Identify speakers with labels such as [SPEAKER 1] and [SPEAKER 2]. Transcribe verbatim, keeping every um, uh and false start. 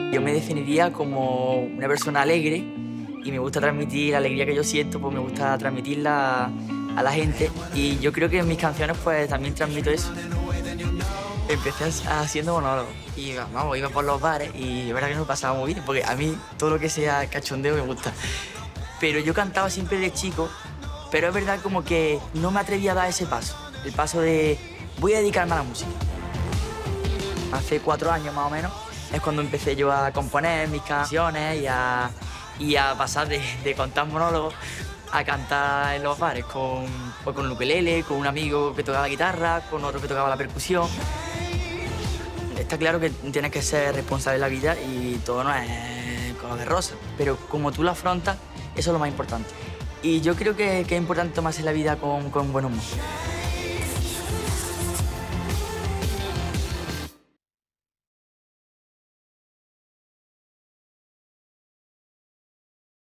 [SPEAKER 1] Yo me definiría como una persona alegre y me gusta transmitir la alegría que yo siento, pues me gusta transmitirla a la gente y yo creo que en mis canciones pues también transmito eso. Empecé haciendo monólogos y vamos, iba por los bares y es verdad que no me pasaba muy bien porque a mí todo lo que sea cachondeo me gusta. Pero yo cantaba siempre de chico, pero es verdad como que no me atrevía a dar ese paso, el paso de voy a dedicarme a la música. Hace cuatro años más o menos es cuando empecé yo a componer mis canciones y a, y a pasar de, de contar monólogos a cantar en los bares con, pues con el ukelele, con un amigo que tocaba guitarra, con otro que tocaba la percusión. Está claro que tienes que ser responsable de la vida y todo no es color de rosa, pero como tú lo afrontas, eso es lo más importante. Y yo creo que, que es importante tomarse la vida con, con buen humor.